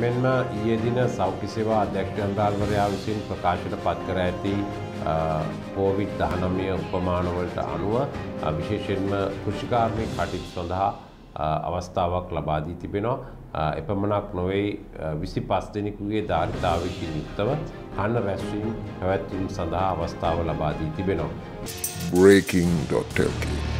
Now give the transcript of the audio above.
එමෙන්ම ඊයේ දින සෞඛ්‍ය සේවා අධ්‍යක්ෂ ජනරාල්වරයා විසින් ප්‍රකාශයට පත් කර ඇති COVID-19 උපමානවලට අනුව විශේෂයෙන්ම කෘෂිකාර්මික කටයුතු සඳහා අවස්ථාවක් ලබා දී තිබෙනවා. එපමණක් නොවේ 25 දෙනෙකුගේ ධාරිතාවකින් යුක්තව කන්න රැස්වීම පැවැත්වීම සඳහා අවස්ථාව ලබා දී තිබෙනවා. breaking.lk